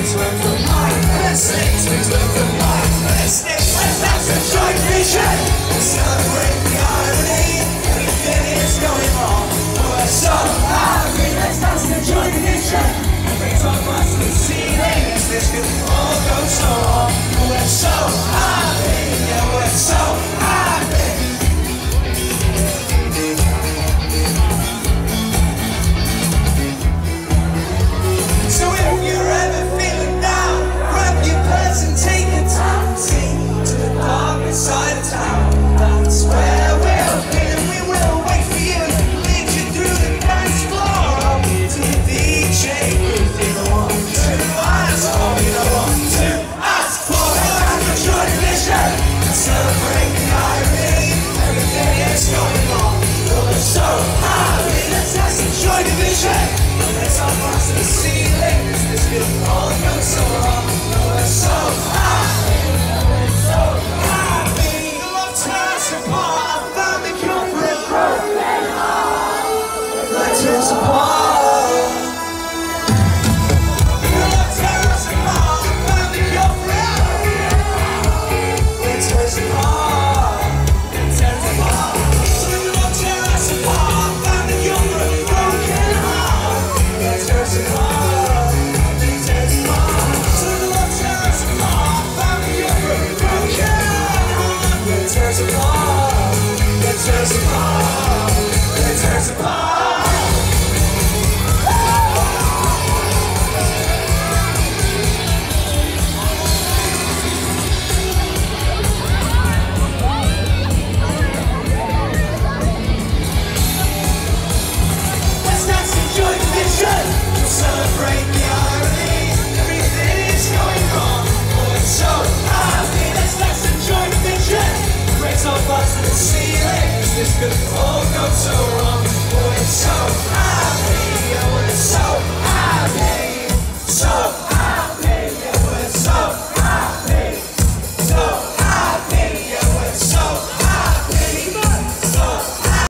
Things went from mindless things went from mindless things. Let's dance and join vision. Let's celebrate the irony. Everything is going wrong. We're so happy. Let's dance and join vision. Raise our glass to the ceiling. This could all go so wrong. We're so happy. Yeah, we're so happy. So if you're ever feeling down, grab your purse and take a taxi to the darkest side of town. That's where we'll be, and we will wait for you and lead you through the dance floor to the DJ booth. You don't want to ask for, you don't want to ask for. Let's enjoy the mission and celebrate the irony. Everything is going wrong, but we're so happy. Let's enjoy the vision. Let's all pass to the ceiling. This could all go so wrong. We're so happy. We're so happy. The love tears apart. I found the cure for a broken heart. Love tears apart. The love tears apart. I found the cure for a broken heart. It tears apart. It tears apart. The love tears apart. I found the cure for a broken heart. It tears apart. It tears apart. So the love tears apart. Found the cure for a broken heart. It tears apart. It tears apart. It tears apart. Let's dance and join the vision. Celebrate the irony. Everything is going wrong. We're so happy. Let's dance and join the vision. Raise our glass to the ceiling. This could all go so wrong.